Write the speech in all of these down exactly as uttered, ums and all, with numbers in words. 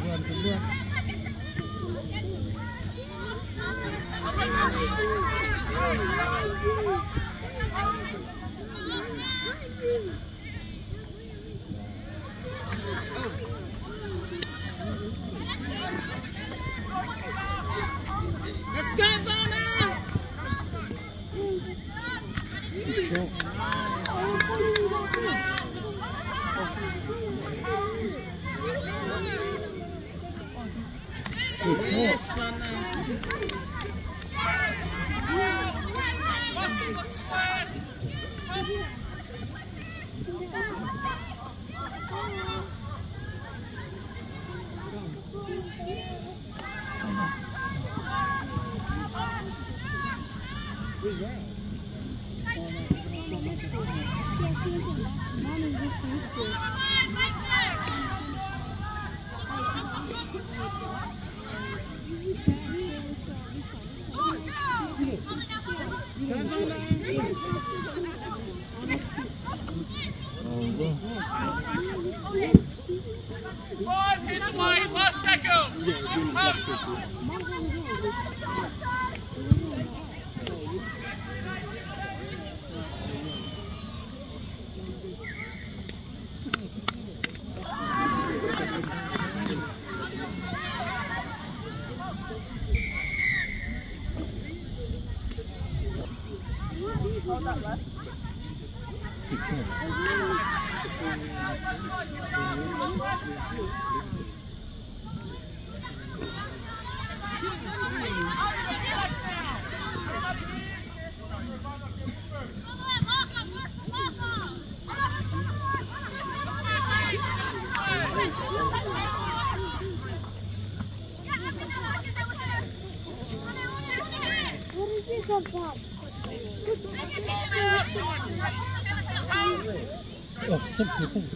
duluan duluan. Let's go, Vanna! Sure. Yes, Vanna. Five hits away, last tackle. Hold that left. Oh, thank you, thank you.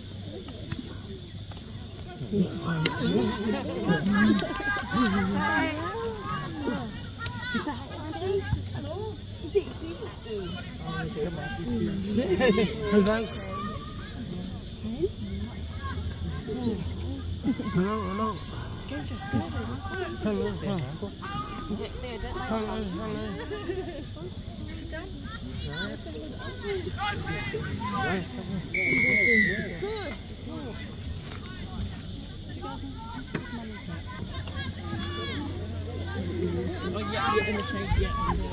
Hey guys. Hello, hello. Game just started, huh? Hello, hello. There, don't like Hello, hello. Sit down. Right. Good. Cool. Do you guys want to sit with Mummy's set? Oh yeah, yeah, in the shade, yeah.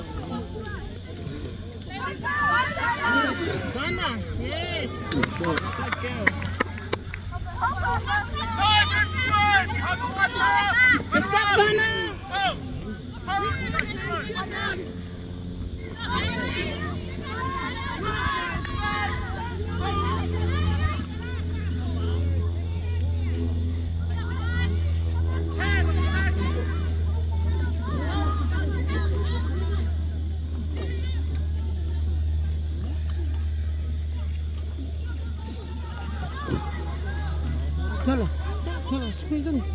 Vanna, yes. Good girl. Is that Vanna? Hello, hello, squeeze in. Nice,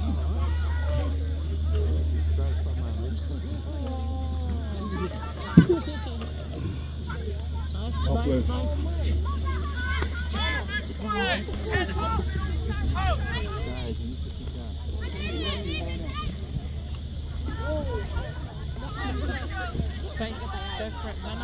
nice, nice. Space, go for it, Vanna.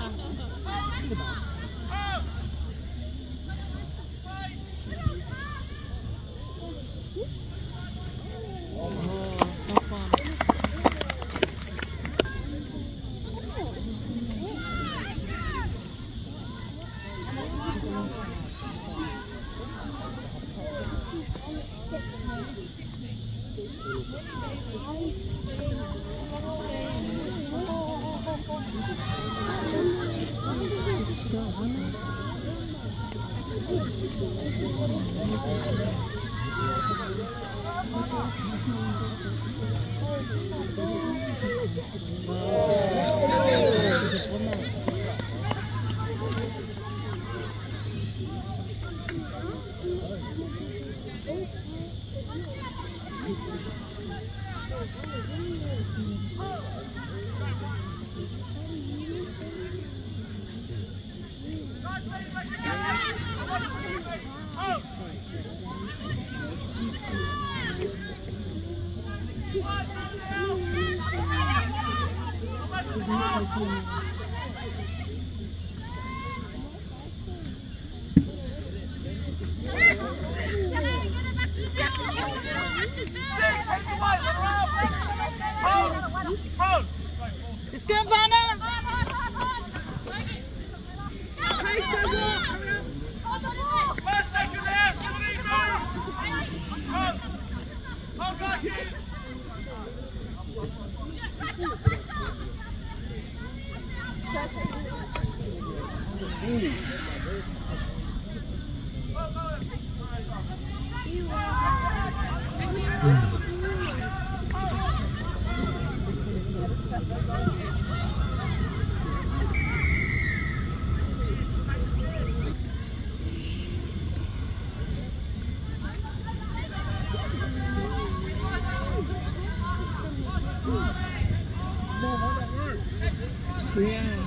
It's good, Vanna! Yeah.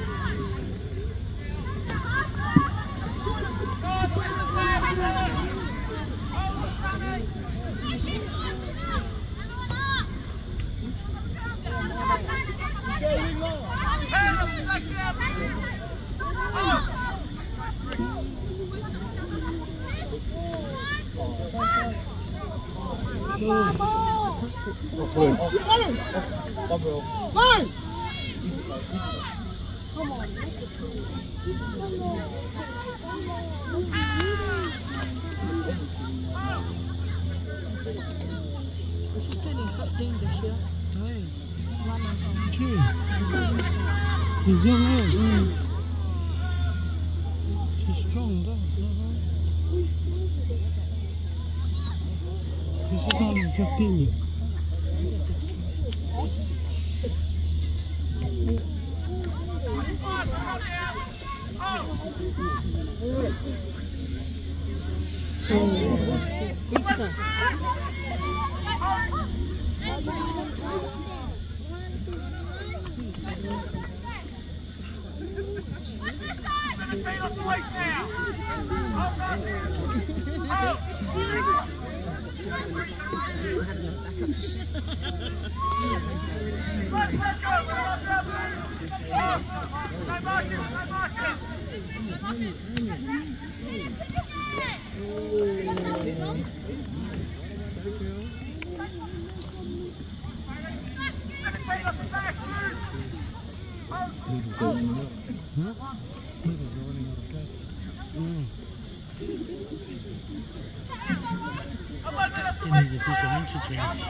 She's turning fifteen this year. Hey. One month old. Gee. She's young age. Mm. She's strong, though. She's only fifteen. They need a design to change.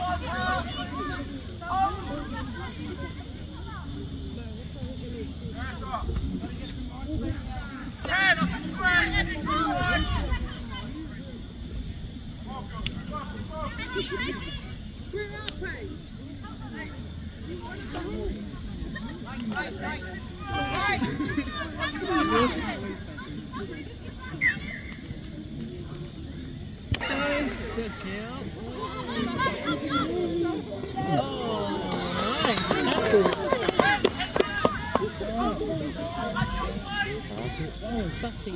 Good kill. Oh, nice tackle. Oh, Bussy.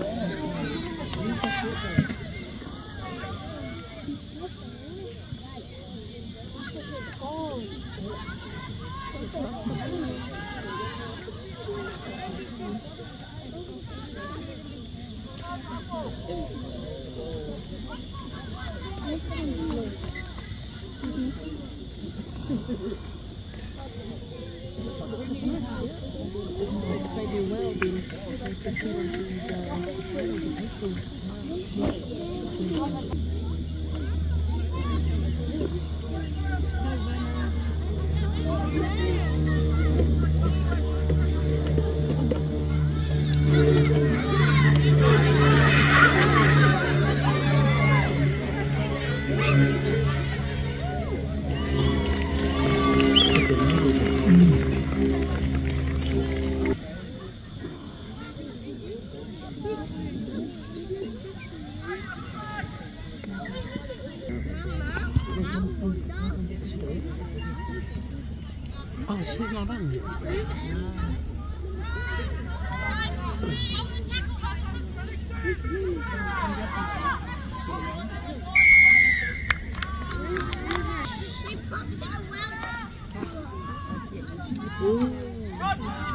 Oh, she's not on yet. Ooh.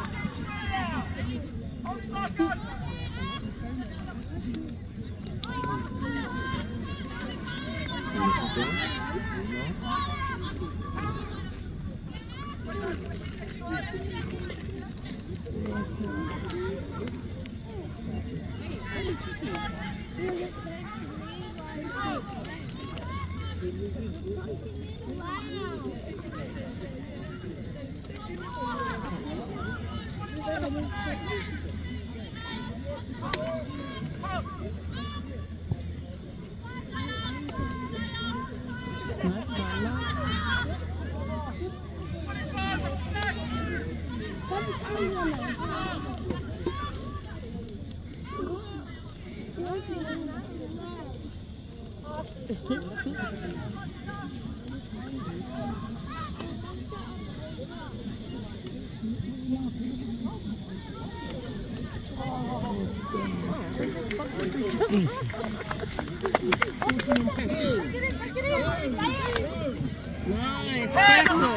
Nice tackle.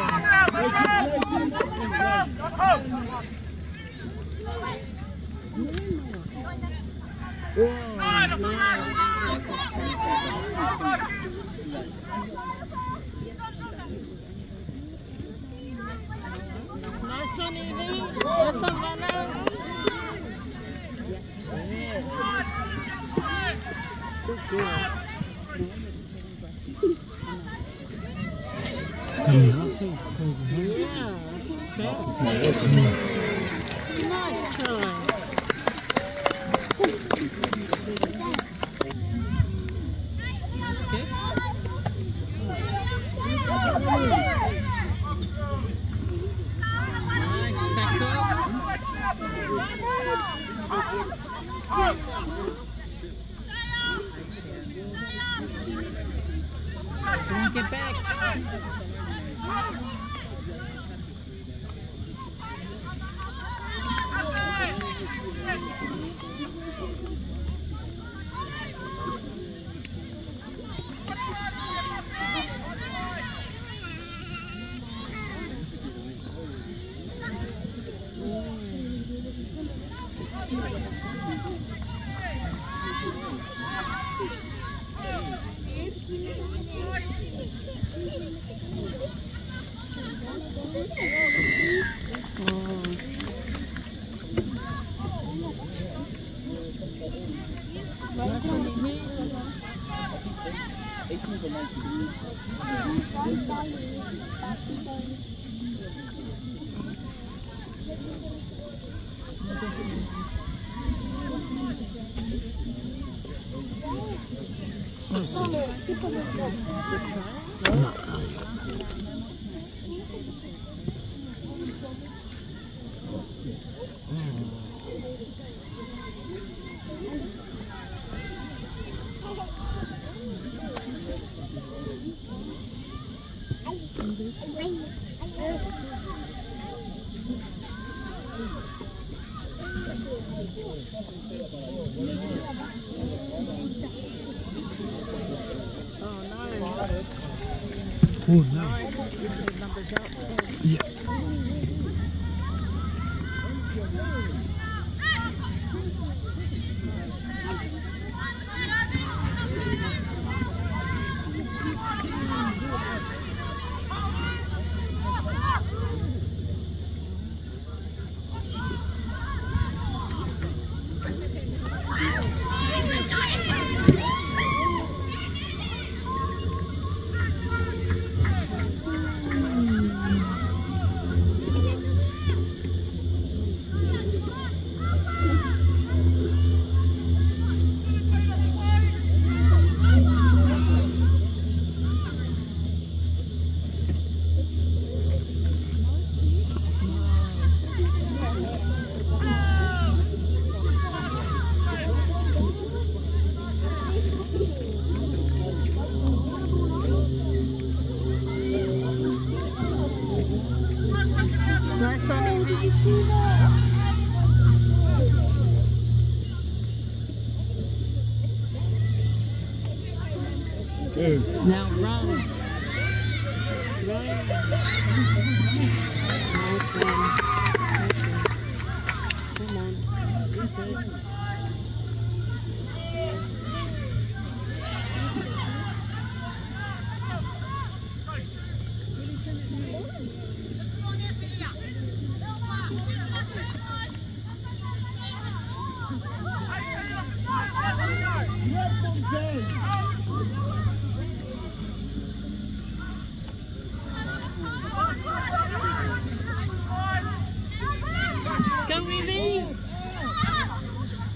Nice one, Evie. Nice one, Vanna. Good girl. Yeah, nice try. Nice kick. Nice tackle. Don't get back. Oh, no. Yeah. Nice one, Evie. Good. Now run. Run. Nice one. Come on. Use it. Let's go, Evie!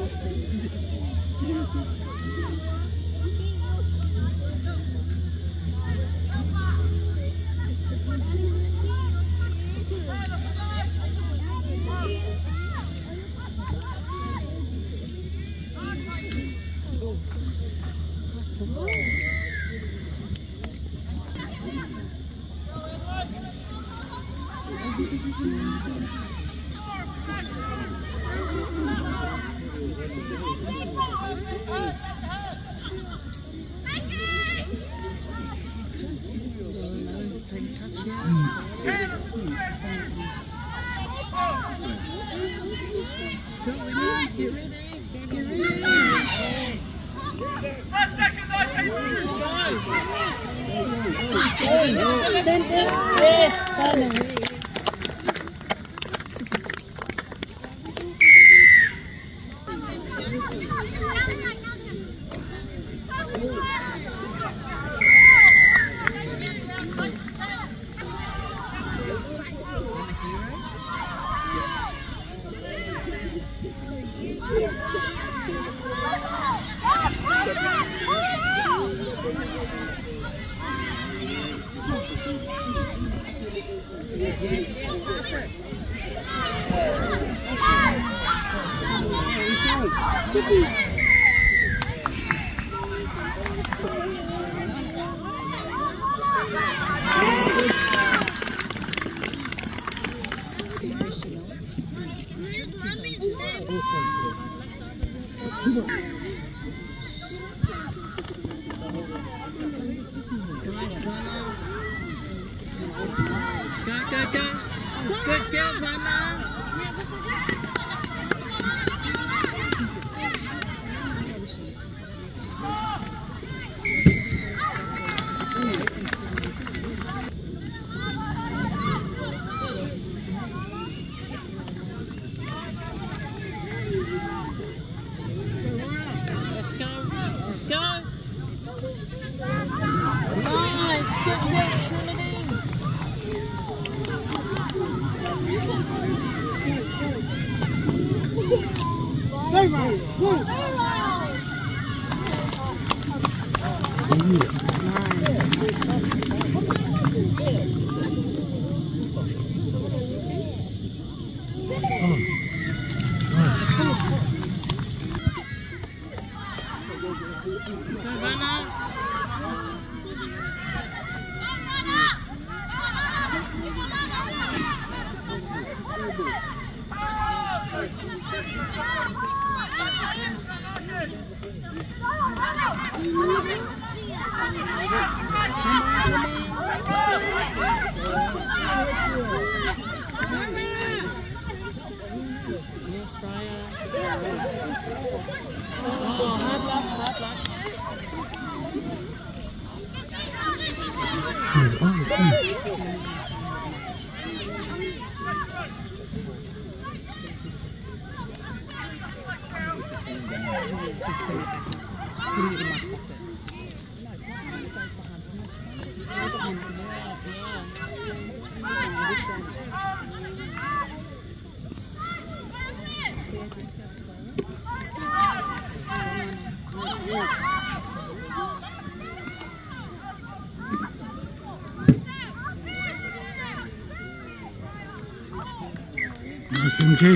Nice M J.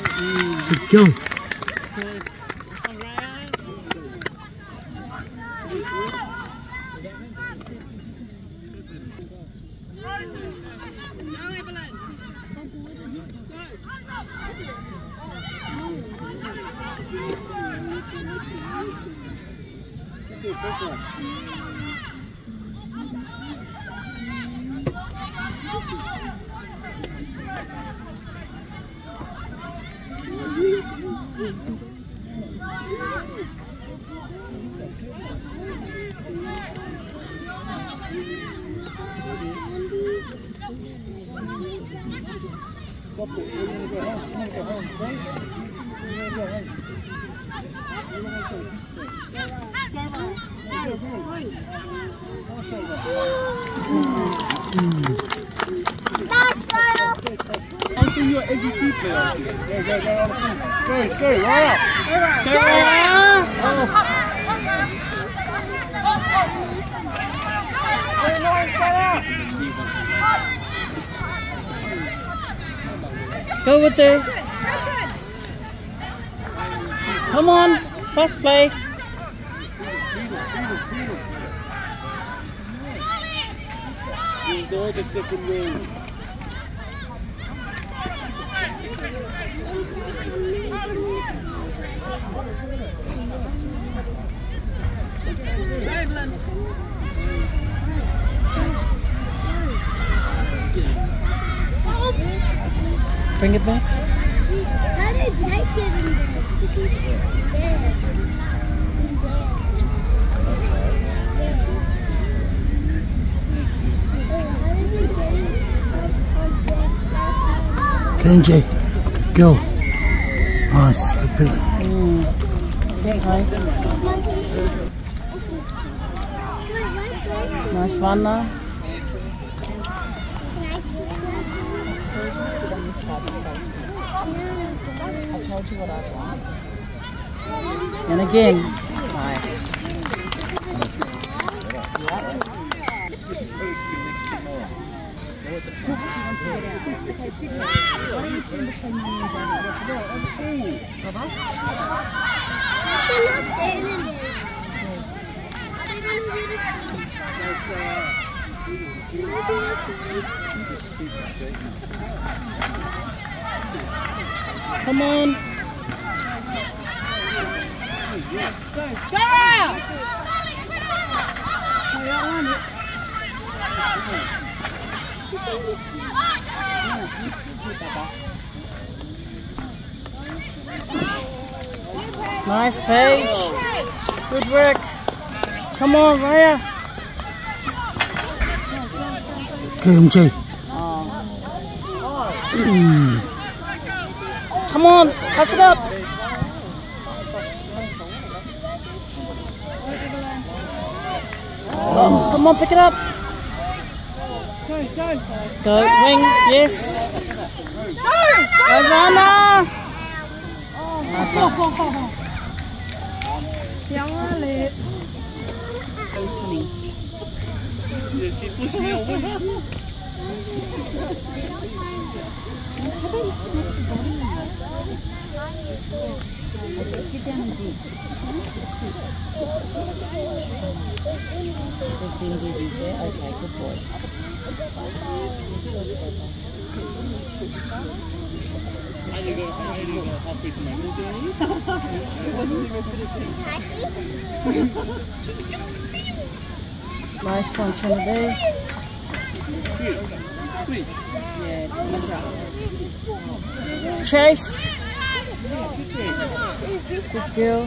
Good go. see your eggy pizza. Go, go, go. Go, go, right up. Go, Go, right up. Go with it. Come on, fast play. Enjoy the second row. Bring it back. How did I get in there? M J, good girl. Nice, good pillar. Mm. Okay. Nice one now. I told you what I want. And again. Nice. Come on. Go! Nice, Paige. Good work. Come on, Raya. Okay, M J. Mm. Come on, pass it up. Oh, come on, pick it up. Go, wing, yes. Go, Rana. Listening. Yeah, she pushed me away. Sit down and do. There's been dizzies there. Okay, good boy. How do you go? How do you go halfway to my Nice one, Trinity. Sweet. Yeah, that's right. Chase. Good girl.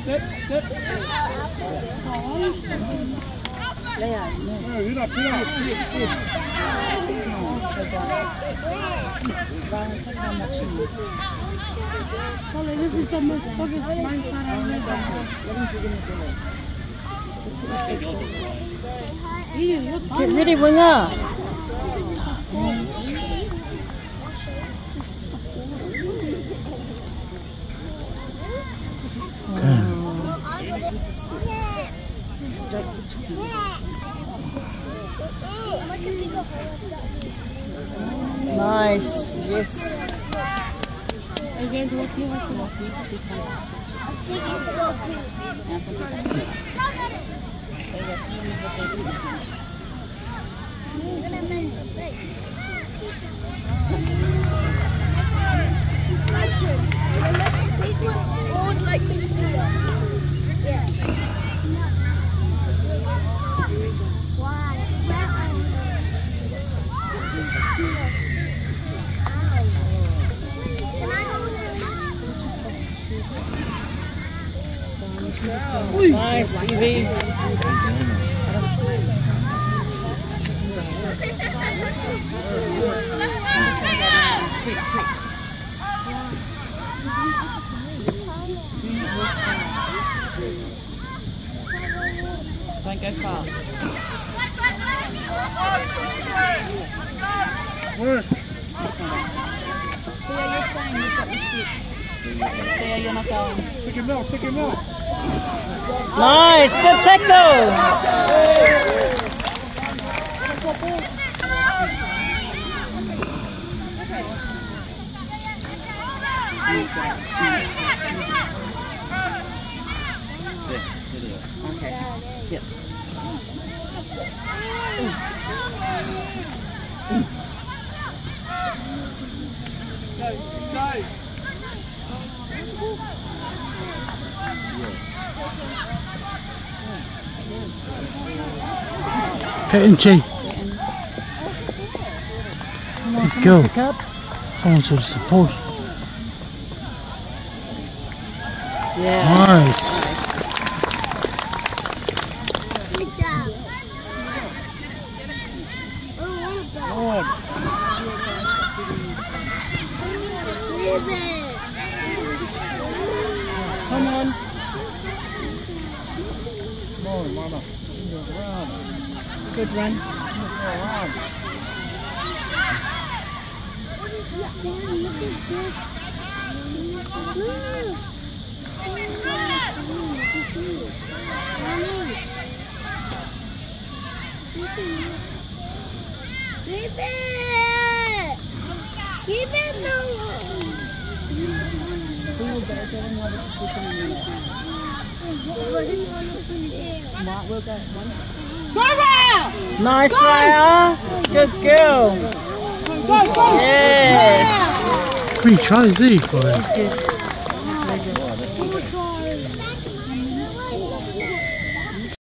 Leah, no. No, get up, get up. No, so don't. Ryan, it's like how much you need. Holly, this is the most obvious mindset I've ever had. Let him dig in the door. Get ready, winger. Nice, yes. Are you going to walk here? Walk here, walk here. This side. Now some people. They were feeling what they do. Nice job. These ones all like this. Yeah. Why? Can I hold it? Nice, Evie. Don't go far. Where? This one. you're staying. You've got the stick. There, you're not going. Take him out, take him out. Nice, good tackle. Okay. Yep. Okay, M J. Let's go. Someone should support. Yeah. Nice. Come on. Come on, mama. Good run. Keep it! Keep it low! Nice, Raya. Good girl. Yes. Three tries there for it.